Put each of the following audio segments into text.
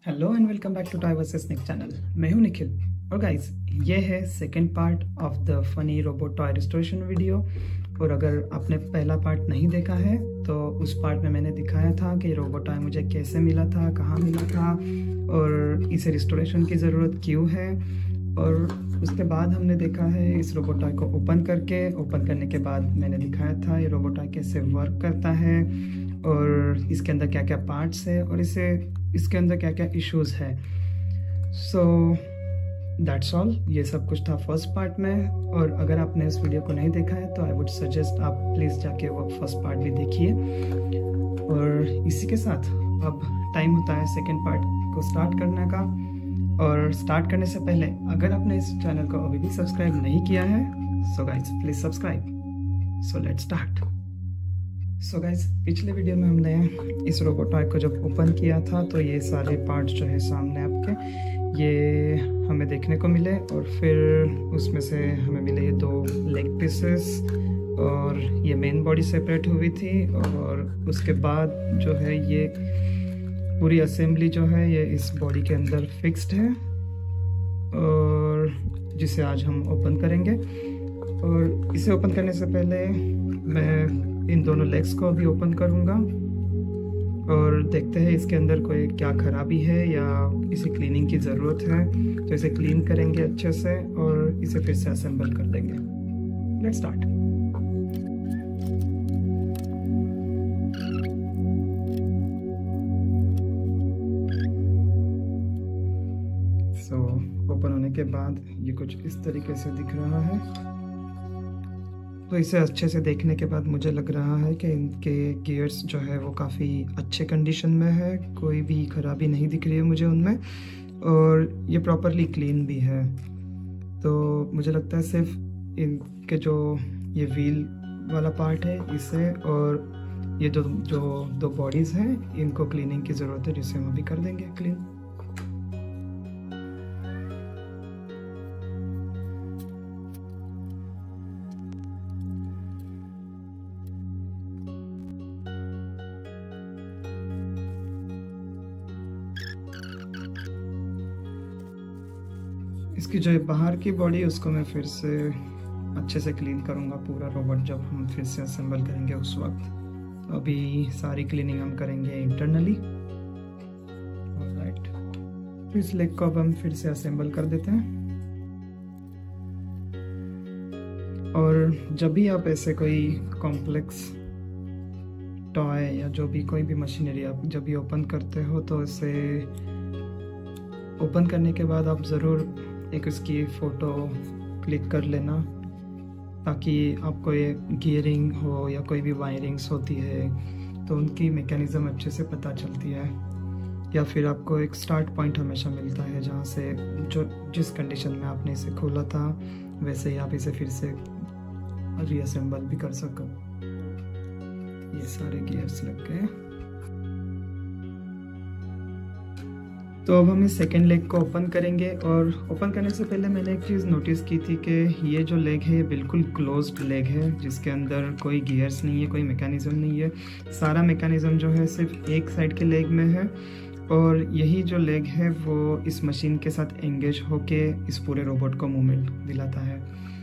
Hello and welcome back to toy versus Nick channel. मैं हूं निखिल और गाइस ये है second part of the funny robot toy restoration video. और अगर आपने पहला पार्ट नहीं देखा है तो उस पार्ट में मैंने दिखाया था कि रोबोट टॉय मुझे कैसे मिला था, कहाँ मिला था और इसे रिस्टोरेशन की ज़रूरत क्यों है। और उसके बाद हमने देखा है इस रोबोट टॉय को ओपन करने के बाद मैंने दिखाया था ये रोबोट टॉय कैसे वर्क करता है और इसके अंदर क्या क्या पार्ट्स है और इसके अंदर क्या क्या इश्यूज है। सो दैट्स ऑल, ये सब कुछ था फर्स्ट पार्ट में। और अगर आपने इस वीडियो को नहीं देखा है तो आई वुड सजेस्ट आप प्लीज़ जाके वो फर्स्ट पार्ट भी देखिए। और इसी के साथ अब टाइम होता है सेकेंड पार्ट को स्टार्ट करने का। और स्टार्ट करने से पहले अगर आपने इस चैनल को अभी भी सब्सक्राइब नहीं किया है so guys please subscribe. So let's start. So guys पिछले वीडियो में हमने इस रोबोट टॉय को जब ओपन किया था तो ये सारे पार्ट्स जो है सामने आपके ये हमें देखने को मिले। और फिर उसमें से हमें मिले ये 2 लेग पीसेस और ये मेन बॉडी सेपरेट हुई थी। और उसके बाद जो है ये पूरी असेंबली जो है ये इस बॉडी के अंदर फिक्स्ड है और जिसे आज हम ओपन करेंगे। और इसे ओपन करने से पहले मैं इन दोनों लेग्स को भी ओपन करूंगा और देखते हैं इसके अंदर कोई क्या खराबी है या इसे क्लीनिंग की ज़रूरत है। तो इसे क्लीन करेंगे अच्छे से और इसे फिर से असेंबल कर देंगे। Let's start. ओपन होने के बाद ये कुछ इस तरीके से दिख रहा है। तो इसे अच्छे से देखने के बाद मुझे लग रहा है कि इनके गियर्स जो है वो काफ़ी अच्छे कंडीशन में है, कोई भी खराबी नहीं दिख रही है मुझे उनमें। और ये प्रॉपरली क्लीन भी है। तो मुझे लगता है सिर्फ इनके जो ये व्हील वाला पार्ट है इसे और ये जो दो बॉडीज़ हैं इनको क्लीनिंग की ज़रूरत है, जिसे हम अभी कर देंगे क्लीन। इसकी जो बाहर की बॉडी उसको मैं फिर से अच्छे से क्लीन करूँगा पूरा रोबोट जब हम फिर से असेंबल करेंगे उस वक्त। तो अभी सारी क्लीनिंग हम करेंगे इंटरनली। ऑलराइट, तो इस लेग को अब हम फिर से असेंबल कर देते हैं। और जब भी आप ऐसे कोई कॉम्प्लेक्स टॉय या जो भी कोई भी मशीनरी आप जब भी ओपन करते हो तो इसे ओपन करने के बाद आप ज़रूर एक उसकी फ़ोटो क्लिक कर लेना, ताकि आपको ये गियरिंग हो या कोई भी वायरिंग्स होती है तो उनकी मैकेनिज़्म अच्छे से पता चलती है। या फिर आपको एक स्टार्ट पॉइंट हमेशा मिलता है जहाँ से जिस कंडीशन में आपने इसे खोला था वैसे ही आप इसे फिर से रीअसेंबल भी कर सको। ये सारे गियर्स लग गए। तो अब हम इस सेकेंड लेग को ओपन करेंगे। और ओपन करने से पहले मैंने एक चीज़ नोटिस की थी कि ये जो लेग है ये बिल्कुल क्लोज्ड लेग है, जिसके अंदर कोई गियर्स नहीं है, कोई मैकेनिज़्म नहीं है। सारा मैकेनिज़्म जो है सिर्फ एक साइड के लेग में है और यही जो लेग है वो इस मशीन के साथ एंगेज होके इस पूरे रोबोट को मूवमेंट दिलाता है।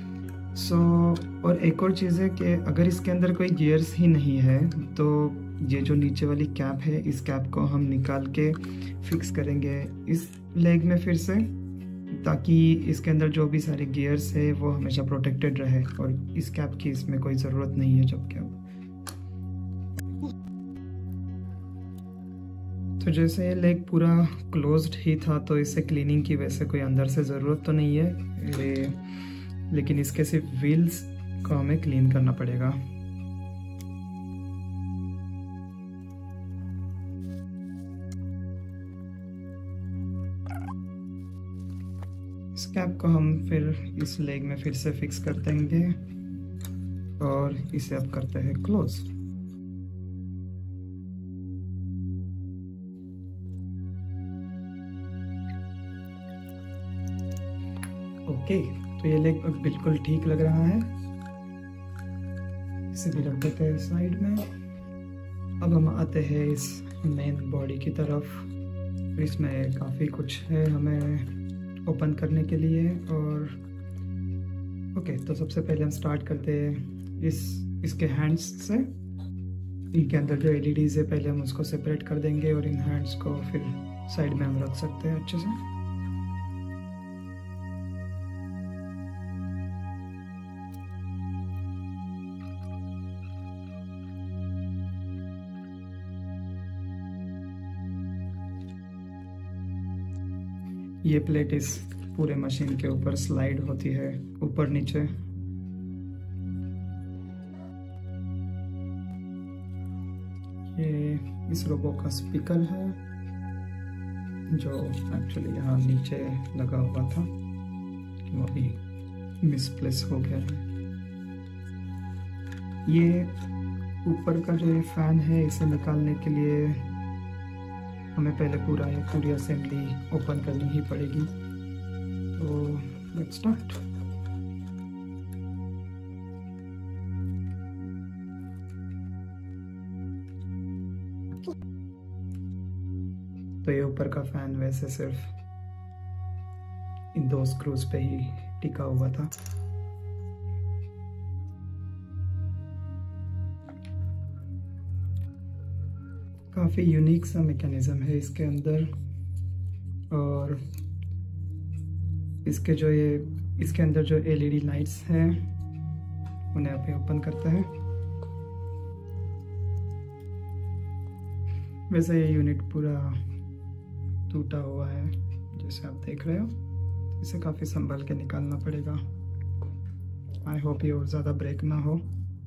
और एक और चीज़ है कि अगर इसके अंदर कोई गियर्स ही नहीं है तो ये जो नीचे वाली कैप है इस कैप को हम निकाल के फिक्स करेंगे इस लेग में फिर से, ताकि इसके अंदर जो भी सारे गियर्स है वो हमेशा प्रोटेक्टेड रहे। और इस कैप की इसमें कोई ज़रूरत नहीं है जबकि अब तो जैसे ये लेग पूरा क्लोज्ड ही था तो इसे क्लीनिंग की वैसे कोई अंदर से ज़रूरत तो नहीं है, लेकिन इसके सिर्फ व्हील्स को हमें क्लीन करना पड़ेगा। इस कैप को हम फिर इस लेग में फिर से फिक्स कर देंगे और इसे अब करते हैं क्लोज। ओके, तो ये लेग बिल्कुल ठीक लग रहा है। इसे भी रख देते हैं साइड में। अब हम आते हैं इस मेन बॉडी की तरफ। इसमें काफ़ी कुछ है हमें ओपन करने के लिए। और ओके, तो सबसे पहले हम स्टार्ट करते हैं इसके हैंड्स से। इनके अंदर जो एलईडीज़ है पहले हम उसको सेपरेट कर देंगे और इन हैंड्स को फिर साइड में हम रख सकते हैं अच्छे से। ये प्लेट इस पूरे मशीन के ऊपर स्लाइड होती है ऊपर नीचे। ये इस रोबो का स्पीकर है जो एक्चुअली यहाँ नीचे लगा हुआ था, वो अभी मिसप्लेस हो गया है। ये ऊपर का जो ये फैन है, इसे निकालने के लिए हमें पहले पूरी असेंबली ओपन करनी ही पड़ेगी। तो लेट्स स्टार्ट। तो ये ऊपर का फैन वैसे सिर्फ इन 2 स्क्रूज पे ही टिका हुआ था। काफ़ी यूनिक सा मैकेनिज्म है इसके अंदर। और इसके अंदर जो एलईडी लाइट्स हैं उन्हें आप ओपन करते हैं। वैसे ये यूनिट पूरा टूटा हुआ है जैसे आप देख रहे हो। इसे काफ़ी संभल के निकालना पड़ेगा। आई होप ये और ज़्यादा ब्रेक ना हो।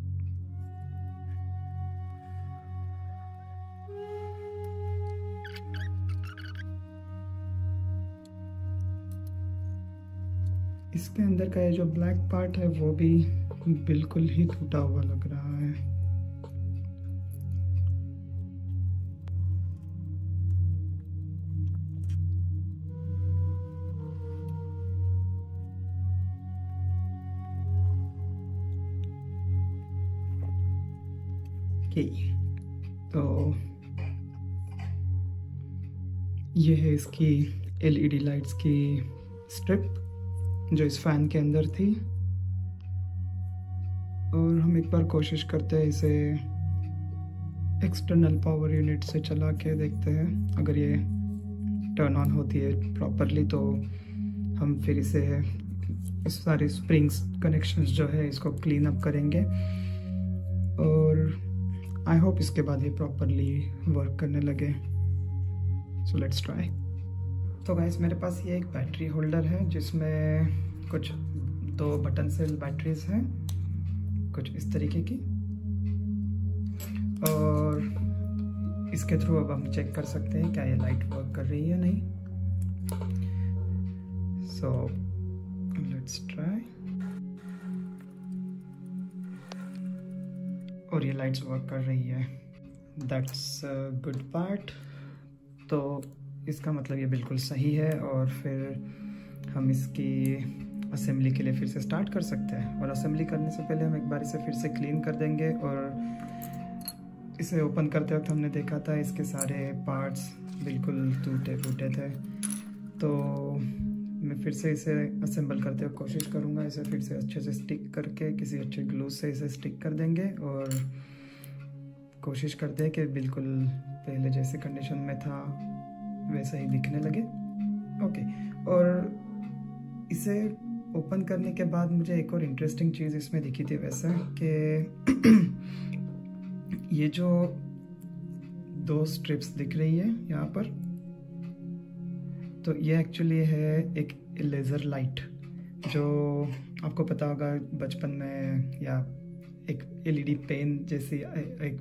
इसके अंदर का ये जो ब्लैक पार्ट है वो भी बिल्कुल ही टूटा हुआ लग रहा है। तो ये है इसकी एलईडी लाइट्स की स्ट्रिप जो इस फैन के अंदर थी। और हम एक बार कोशिश करते हैं इसे एक्सटर्नल पावर यूनिट से चला के देखते हैं। अगर ये टर्न ऑन होती है प्रॉपरली तो हम फिर इस सारे स्प्रिंग्स कनेक्शंस जो है इसको क्लीन अप करेंगे। और आई होप इसके बाद ये प्रॉपरली वर्क करने लगे। So let's try. तो गाइस, मेरे पास ये एक बैटरी होल्डर है जिसमें कुछ 2 बटन सेल बैटरीज हैं कुछ इस तरीके की। और इसके थ्रू अब हम चेक कर सकते हैं क्या ये लाइट वर्क कर रही है नहीं। So let's try. और ये लाइट्स वर्क कर रही है। That's a good part. तो इसका मतलब ये बिल्कुल सही है। और फिर हम इसकी असेंबली के लिए फिर से स्टार्ट कर सकते हैं। और असेंबली करने से पहले हम एक बार इसे फिर से क्लीन कर देंगे। और इसे ओपन करते वक्त हमने देखा था इसके सारे पार्ट्स बिल्कुल टूटे फूटे थे। तो मैं फिर से इसे असेंबल करते हुए कोशिश करूँगा। इसे फिर से अच्छे से स्टिक करके किसी अच्छे ग्लू से इसे स्टिक कर देंगे। और कोशिश करते हैं कि बिल्कुल पहले जैसे कंडीशन में था वैसा ही दिखने लगे। ओके। और इसे ओपन करने के बाद मुझे एक और इंटरेस्टिंग चीज़ इसमें दिखी थी वैसे कि ये जो 2 स्ट्रिप्स दिख रही है यहाँ पर, तो ये एक्चुअली है एक लेज़र लाइट। जो आपको पता होगा बचपन में, या एक एलईडी पेन जैसी एक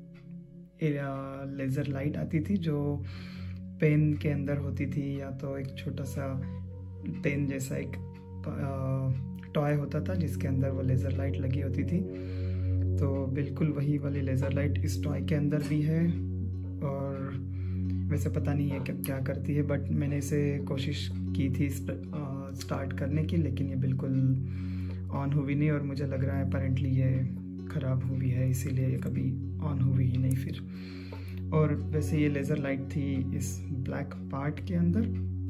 लेज़र लाइट आती थी जो पेन के अंदर होती थी, या तो एक छोटा सा पेन जैसा एक टॉय होता था जिसके अंदर वो लेज़र लाइट लगी होती थी। तो बिल्कुल वही वाली लेज़र लाइट इस टॉय के अंदर भी है। और वैसे पता नहीं है क्या करती है, बट मैंने इसे कोशिश की थी स्टार्ट करने की, लेकिन ये बिल्कुल ऑन हुई नहीं। और मुझे लग रहा है अपेरेंटली ये ख़राब हुई है, इसीलिए ये कभी ऑन हुई ही नहीं फिर। और वैसे ये लेज़र लाइट थी इस ब्लैक पार्ट के अंदर।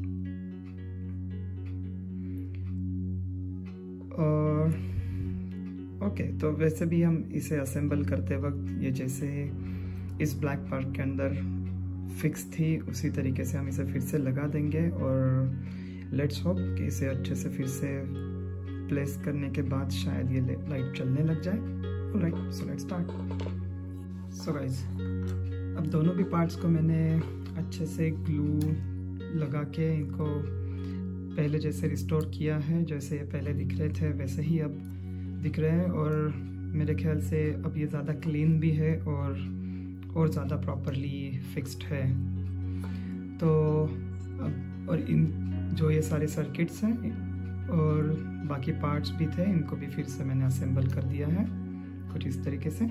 और ओके, तो वैसे भी हम इसे असेंबल करते वक्त ये जैसे इस ब्लैक पार्ट के अंदर फिक्स थी उसी तरीके से हम इसे फिर से लगा देंगे। और लेट्स होप कि इसे अच्छे से फिर से प्लेस करने के बाद शायद ये लाइट चलने लग जाए। Alright, so let's start. So guys, अब दोनों भी पार्ट्स को मैंने अच्छे से ग्लू लगा के इनको पहले जैसे रिस्टोर किया है। जैसे ये पहले दिख रहे थे वैसे ही अब दिख रहे हैं, और मेरे ख्याल से अब ये ज़्यादा क्लीन भी है और ज़्यादा प्रॉपरली फिक्स्ड है। तो अब और इन जो ये सारे सर्किट्स हैं और बाकी पार्ट्स भी थे, इनको भी फिर से मैंने असेंबल कर दिया है कुछ इस तरीके से।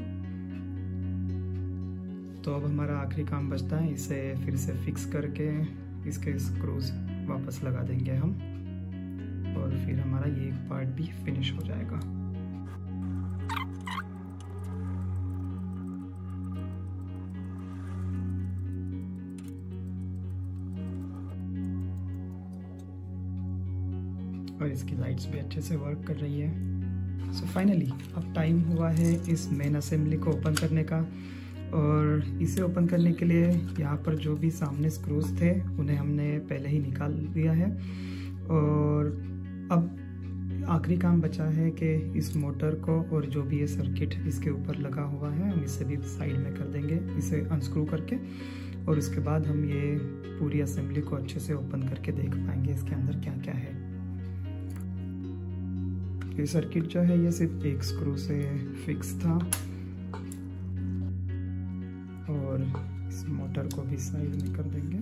तो अब हमारा आखिरी काम बचता है, इसे फिर से फिक्स करके इसके स्क्रूज वापस लगा देंगे हम, और फिर हमारा ये पार्ट भी फिनिश हो जाएगा। और इसकी लाइट्स भी अच्छे से वर्क कर रही है। सो फाइनली अब टाइम हुआ है इस मेन असेंबली को ओपन करने का। और इसे ओपन करने के लिए यहाँ पर जो भी सामने स्क्रूज थे उन्हें हमने पहले ही निकाल दिया है। और अब आखिरी काम बचा है कि इस मोटर को और जो भी ये सर्किट इसके ऊपर लगा हुआ है हम इसे भी साइड में कर देंगे, इसे अनस्क्रू करके। और उसके बाद हम ये पूरी असेंबली को अच्छे से ओपन करके देख पाएंगे इसके अंदर क्या क्या है। ये सर्किट जो है ये सिर्फ एक स्क्रू से फिक्स था, और इस मोटर को भी साइड में कर देंगे।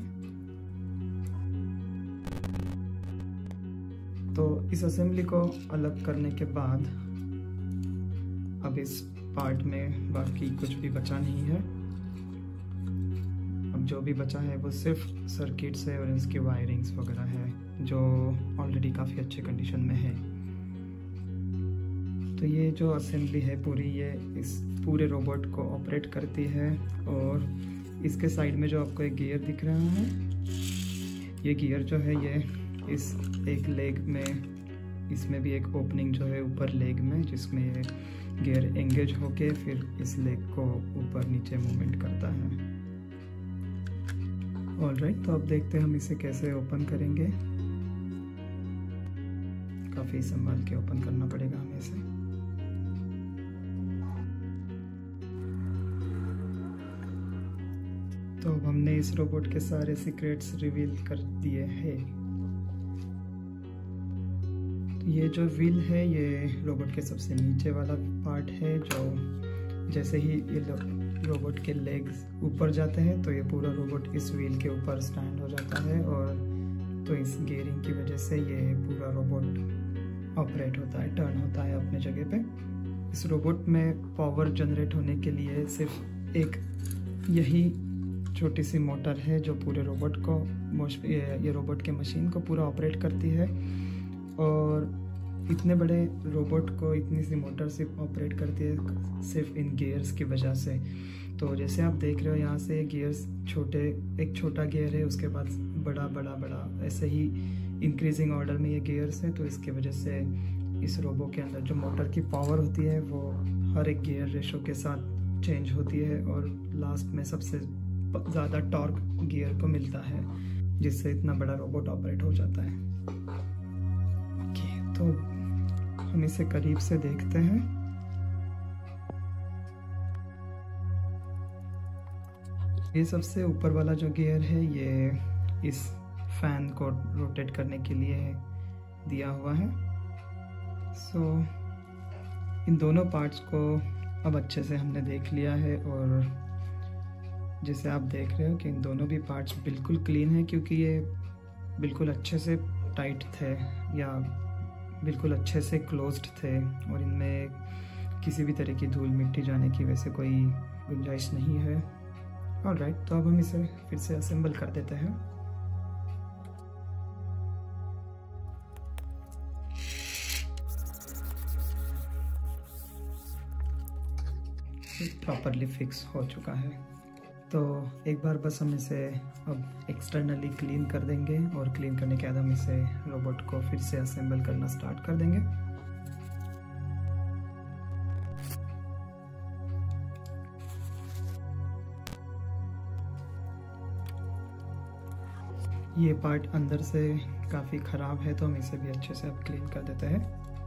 तो इस असेंबली को अलग करने के बाद अब इस पार्ट में बाकी कुछ भी बचा नहीं है। अब जो भी बचा है वो सिर्फ सर्किट्स है और इसकी वायरिंग्स वगैरह है, जो ऑलरेडी काफ़ी अच्छे कंडीशन में है। तो ये जो असेंबली है पूरी, ये इस पूरे रोबोट को ऑपरेट करती है। और इसके साइड में जो आपको एक गियर दिख रहा है, ये गियर जो है ये इस एक लेग में, इसमें भी एक ओपनिंग जो है ऊपर लेग में, जिसमें ये गियर एंगेज होके फिर इस लेग को ऊपर नीचे मूवमेंट करता है। ऑलराइट, तो अब देखते हैं हम इसे कैसे ओपन करेंगे। काफ़ी संभाल के ओपन करना पड़ेगा हमें इसे। तो अब हमने इस रोबोट के सारे सीक्रेट्स रिवील कर दिए हैं। तो ये जो व्हील है ये रोबोट के सबसे नीचे वाला पार्ट है, जो जैसे ही ये रोबोट के लेग्स ऊपर जाते हैं तो ये पूरा रोबोट इस व्हील के ऊपर स्टैंड हो जाता है। और तो इस गियरिंग की वजह से ये पूरा रोबोट ऑपरेट होता है, टर्न होता है अपने जगह पे। इस रोबोट में पावर जनरेट होने के लिए सिर्फ एक यही छोटी सी मोटर है जो पूरे रोबोट को, ये रोबोट के मशीन को पूरा ऑपरेट करती है। और इतने बड़े रोबोट को इतनी सी मोटर सिर्फ ऑपरेट करती है सिर्फ इन गियर्स की वजह से। तो जैसे आप देख रहे हो यहाँ से गियर्स छोटे, एक छोटा गियर है, उसके बाद बड़ा बड़ा बड़ा, ऐसे ही इंक्रीजिंग ऑर्डर में ये गियर्स है। तो इसकी वजह से इस रोबो के अंदर जो मोटर की पावर होती है वो हर एक गियर रेशो के साथ चेंज होती है, और लास्ट में सबसे ज़्यादा टॉर्क गियर को मिलता है, जिससे इतना बड़ा रोबोट ऑपरेट हो जाता है। ओके, तो हम इसे करीब से देखते हैं। ये सबसे ऊपर वाला जो गियर है ये इस फैन को रोटेट करने के लिए दिया हुआ है। सो इन दोनों पार्ट्स को अब अच्छे से हमने देख लिया है, और जैसे आप देख रहे हो कि इन दोनों भी पार्ट्स बिल्कुल क्लीन है, क्योंकि ये बिल्कुल अच्छे से टाइट थे या बिल्कुल अच्छे से क्लोज्ड थे, और इनमें किसी भी तरह की धूल मिट्टी जाने की वैसे कोई गुंजाइश नहीं है। ऑलराइट, तो अब हम इसे फिर से असेंबल कर देते हैं। प्रॉपरली फिक्स हो चुका है। तो एक बार बस हम इसे अब एक्सटर्नली क्लीन कर देंगे और क्लीन करने के बाद हम इसे रोबोट को फिर से असेंबल करना स्टार्ट कर देंगे। ये पार्ट अंदर से काफ़ी ख़राब है तो हम इसे भी अच्छे से अब क्लीन कर देते हैं।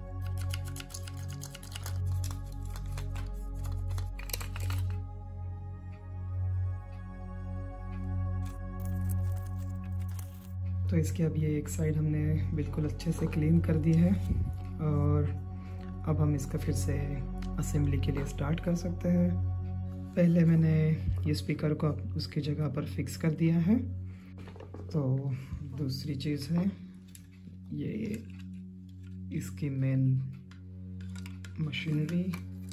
तो इसके अब ये एक साइड हमने बिल्कुल अच्छे से क्लीन कर दी है और अब हम इसका फिर से असेंबली के लिए स्टार्ट कर सकते हैं। पहले मैंने ये स्पीकर को उसकी जगह पर फिक्स कर दिया है। तो दूसरी चीज़ है ये इसकी मेन मशीनरी।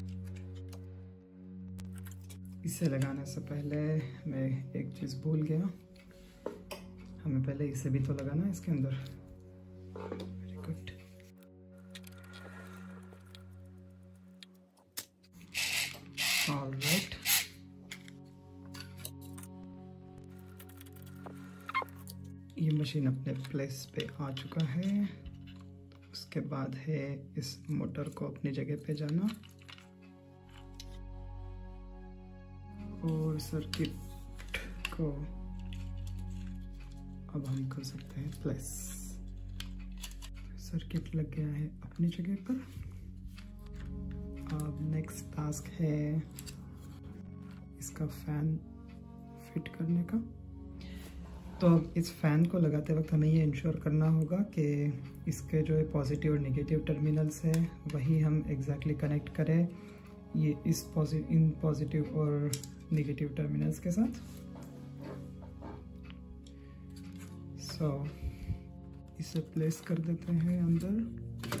इसे लगाने से पहले मैं एक चीज़ भूल गया, हमें पहले इसे भी तो लगाना है इसके अंदर। Very good. ऑलराइट, ये मशीन अपने प्लेस पे आ चुका है। उसके बाद है इस मोटर को अपनी जगह पे जाना और सर्किट को अब हम कर सकते हैं प्लेस। सर्किट लग गया है अपनी जगह पर। अब नेक्स्ट टास्क है इसका फैन फिट करने का। तो अब इस फैन को लगाते वक्त हमें ये इंश्योर करना होगा कि इसके जो पॉजिटिव और नेगेटिव टर्मिनल्स है वही हम एग्जैक्टली कनेक्ट करें ये इन पॉजिटिव और नेगेटिव टर्मिनल्स के साथ। तो इसे प्लेस कर देते हैं अंदर।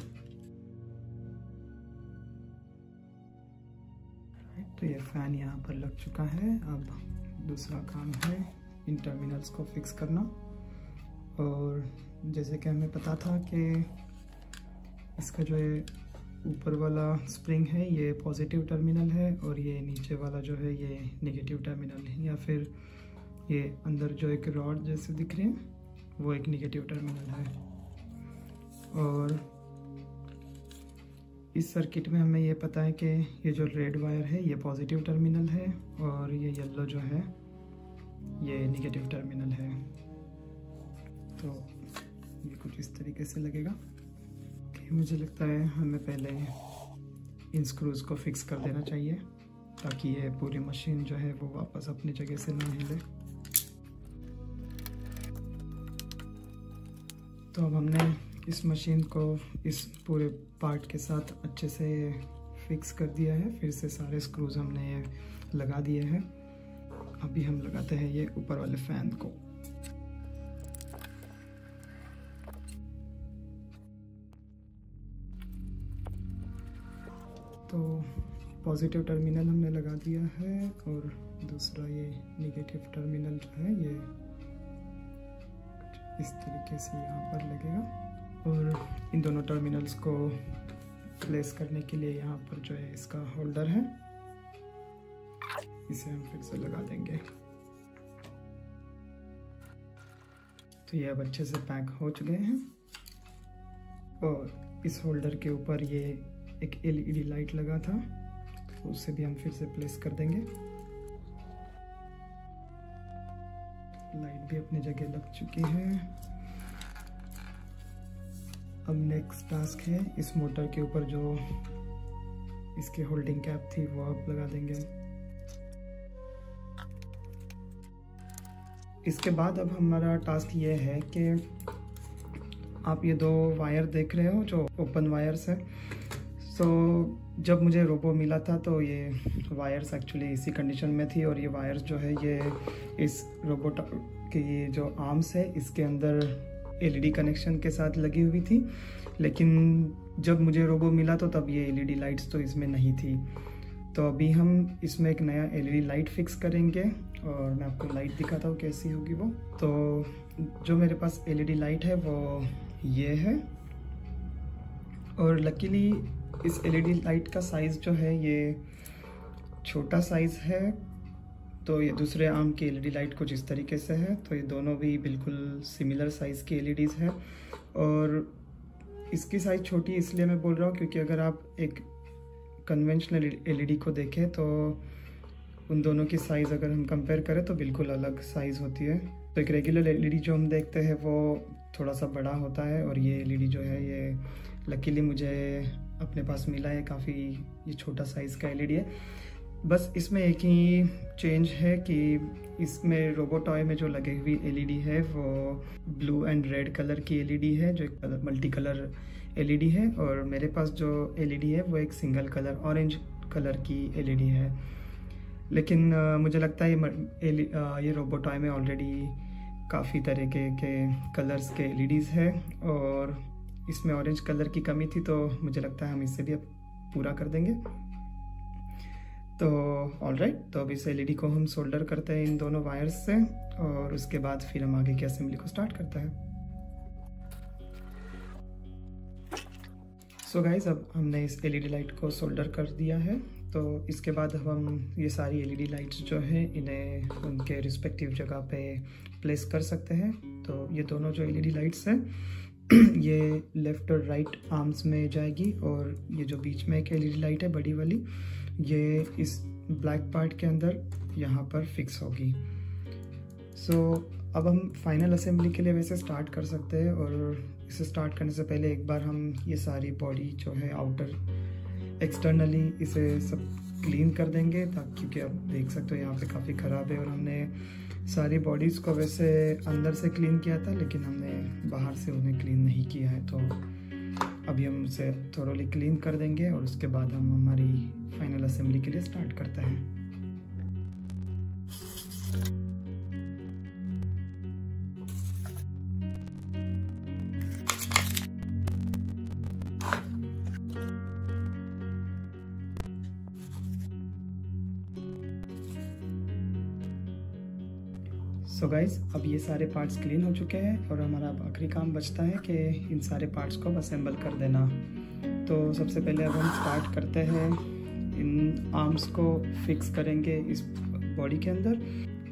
तो ये फैन यहाँ पर लग चुका है। अब दूसरा काम है इन टर्मिनल्स को फिक्स करना। और जैसे कि हमें पता था कि इसका जो है ऊपर वाला स्प्रिंग है ये पॉजिटिव टर्मिनल है और ये नीचे वाला जो है ये नेगेटिव टर्मिनल है, या फिर ये अंदर जो एक रॉड जैसे दिख रहे हैं वो एक नेगेटिव टर्मिनल है। और इस सर्किट में हमें ये पता है कि ये जो रेड वायर है ये पॉजिटिव टर्मिनल है और ये येलो जो है ये नेगेटिव टर्मिनल है। तो ये कुछ इस तरीके से लगेगा। मुझे लगता है हमें पहले इन स्क्रूज को फिक्स कर देना चाहिए ताकि ये पूरी मशीन जो है वो वापस अपनी जगह से ना हिले। तो अब हमने इस मशीन को इस पूरे पार्ट के साथ अच्छे से फिक्स कर दिया है। फिर से सारे स्क्रूज हमने ये लगा दिए हैं। अभी हम लगाते हैं ये ऊपर वाले फैन को। तो पॉजिटिव टर्मिनल हमने लगा दिया है और दूसरा ये नेगेटिव टर्मिनल जो है ये इस तरीके से यहाँ पर लगेगा। और इन दोनों टर्मिनल्स को प्लेस करने के लिए यहाँ पर जो है इसका होल्डर है, इसे हम फिर से लगा देंगे। तो ये अब अच्छे से पैक हो चुके हैं। और इस होल्डर के ऊपर ये एक LED लाइट लगा था, तो उसे भी हम फिर से प्लेस कर देंगे। लाइट भी अपनी जगह लग चुकी है। अब नेक्स्ट टास्क है इस मोटर के ऊपर जो इसके होल्डिंग कैप थी वो आप लगा देंगे। इसके बाद अब हमारा टास्क ये है कि आप ये दो वायर देख रहे हो जो ओपन वायर्स है। तो जब मुझे रोबो मिला था तो ये वायर्स एक्चुअली इसी कंडीशन में थी और ये वायर्स जो है ये इस रोबोट के ये जो आर्म्स है इसके अंदर LED कनेक्शन के साथ लगी हुई थी। लेकिन जब मुझे रोबो मिला तो तब ये LED लाइट्स तो इसमें नहीं थी। तो अभी हम इसमें एक नया LED लाइट फिक्स करेंगे और मैं आपको लाइट दिखाता हूँ कैसी होगी वो। तो जो मेरे पास LED लाइट है वो ये है और लकीली इस LED लाइट का साइज़ जो है ये छोटा साइज़ है। तो ये दूसरे आर्म की एलईडी लाइट कुछ इस तरीके से है। तो ये दोनों भी बिल्कुल सिमिलर साइज़ की एलईडीज़ है, और इसकी साइज़ छोटी इसलिए मैं बोल रहा हूँ क्योंकि अगर आप एक कन्वेंशनल एलईडी को देखें तो उन दोनों की साइज़ अगर हम कंपेयर करें तो बिल्कुल अलग साइज़ होती है। तो एक रेगुलर एलईडी जो हम देखते हैं वो थोड़ा सा बड़ा होता है, और ये एलईडी जो है ये लकीली मुझे अपने पास मिला है, काफ़ी ये छोटा साइज़ का एलईडी है। बस इसमें एक ही चेंज है कि इसमें रोबोटॉय में जो लगी हुई एलईडी है वो ब्लू एंड रेड कलर की एलईडी है, जो एक मल्टी कलर एलईडी है, और मेरे पास जो एलईडी है वो एक सिंगल कलर ऑरेंज कलर की एलईडी है। लेकिन मुझे लगता है ये रोबोटॉय में ऑलरेडी काफ़ी तरीके के कलर्स के एलईडीज़ है, और इसमें ऑरेंज कलर की कमी थी, तो मुझे लगता है हम इससे भी अब पूरा कर देंगे। तो ऑलराइट, तो अब इस एलईडी को हम सोल्डर करते हैं इन दोनों वायर्स से, और उसके बाद फिर हम आगे की असेंबली को स्टार्ट करते हैं। सो गाइज, अब हमने इस एलईडी लाइट को सोल्डर कर दिया है। तो इसके बाद अब हम ये सारी एलईडी लाइट्स जो हैं इन्हें उनके रिस्पेक्टिव जगह पे प्लेस कर सकते हैं। तो ये दोनों जो एलईडी लाइट्स हैं ये लेफ़्ट और राइट आर्म्स में जाएगी, और ये जो बीच में एक एलईडी लाइट है बड़ी वाली, ये इस ब्लैक पार्ट के अंदर यहाँ पर फिक्स होगी। सो अब हम फाइनल असेंबली के लिए वैसे स्टार्ट कर सकते हैं, और इसे स्टार्ट करने से पहले एक बार हम ये सारी बॉडी जो है आउटर एक्सटर्नली इसे सब क्लीन कर देंगे, ताकि क्योंकि आप देख सकते हो यहाँ पे काफ़ी ख़राब है, और हमने सारी बॉडीज़ को वैसे अंदर से क्लीन किया था लेकिन हमने बाहर से उन्हें क्लीन नहीं किया है। तो अभी हम उसे थोड़ली क्लीन कर देंगे, और उसके बाद हम हमारी फाइनल असेंबली के लिए स्टार्ट करते हैं। सो गाइज, अब ये सारे पार्ट्स क्लीन हो चुके हैं, और हमारा अब आखिरी काम बचता है कि इन सारे पार्ट्स को असेंबल कर देना। तो सबसे पहले अब हम स्टार्ट करते हैं, इन आर्म्स को फिक्स करेंगे इस बॉडी के अंदर।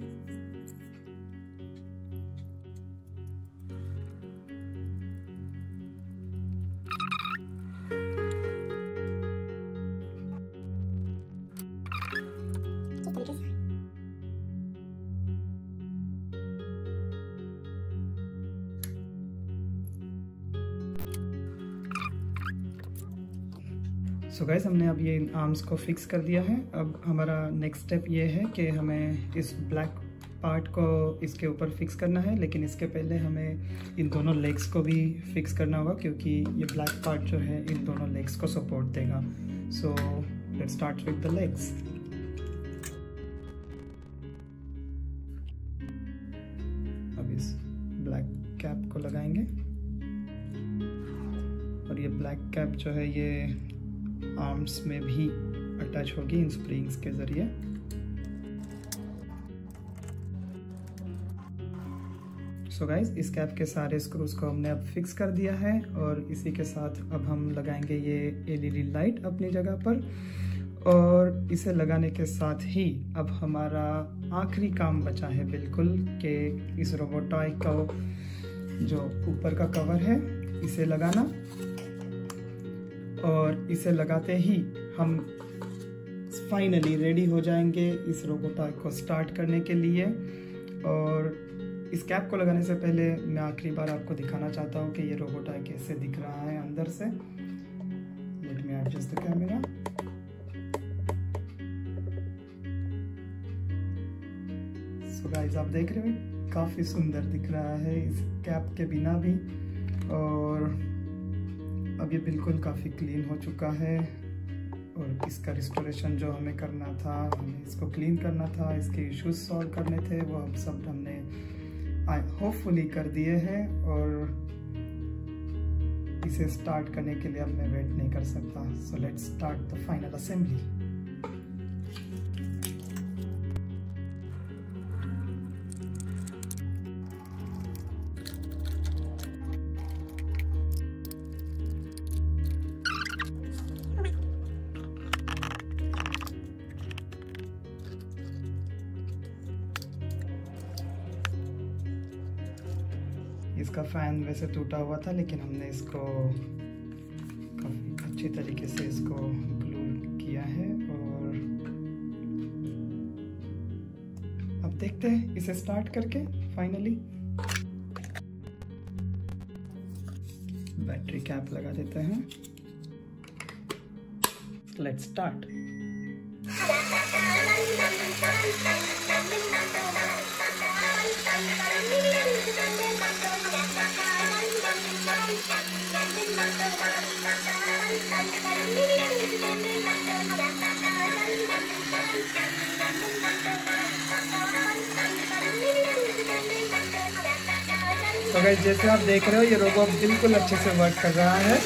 सो गाइस, हमने अब ये आर्म्स को फिक्स कर दिया है। अब हमारा नेक्स्ट स्टेप ये है कि हमें इस ब्लैक पार्ट को इसके ऊपर फिक्स करना है, लेकिन इसके पहले हमें इन दोनों लेग्स को भी फिक्स करना होगा, क्योंकि ये ब्लैक पार्ट जो है इन दोनों लेग्स को सपोर्ट देगा। So let's start with the legs. अब इस ब्लैक कैप को लगाएंगे, और ये ब्लैक कैप जो है ये आर्म्स में भी अटैच होगी इन स्प्रिंग्स के जरिए। सो गाइस, इस कैप के सारे स्क्रूज को हमने अब फिक्स कर दिया है, और इसी के साथ अब हम लगाएंगे ये एलईडी लाइट अपनी जगह पर, और इसे लगाने के साथ ही अब हमारा आखिरी काम बचा है बिल्कुल, कि इस रोबोटॉय का जो ऊपर का कवर है इसे लगाना, और इसे लगाते ही हम फाइनली रेडी हो जाएंगे इस रोबोटॉय को स्टार्ट करने के लिए। और इस कैप को लगाने से पहले मैं आखिरी बार आपको दिखाना चाहता हूँ कि ये रोबोटॉय कैसे दिख रहा है अंदर से। Let me adjust the camera. So guys, आप देख रहे हो काफ़ी सुंदर दिख रहा है इस कैप के बिना भी, और अब ये बिल्कुल काफ़ी क्लीन हो चुका है। और इसका रिस्टोरेशन जो हमें करना था, हमें इसको क्लीन करना था, इसके इश्यूज सॉल्व करने थे, वो अब सब हमने होपफुली कर दिए हैं, और इसे स्टार्ट करने के लिए अब मैं वेट नहीं कर सकता। So let's start the final assembly. इसका फैन वैसे टूटा हुआ था, लेकिन हमने इसको काफ़ी अच्छी तरीके से इसको ग्लू किया है। और अब देखते हैं इसे स्टार्ट करके फाइनली। बैटरी कैप लगा देते हैं। Let's start. तो गाइस जैसे आप देख रहे हो, ये रोबो बिल्कुल अच्छे से वर्क कर रहा है।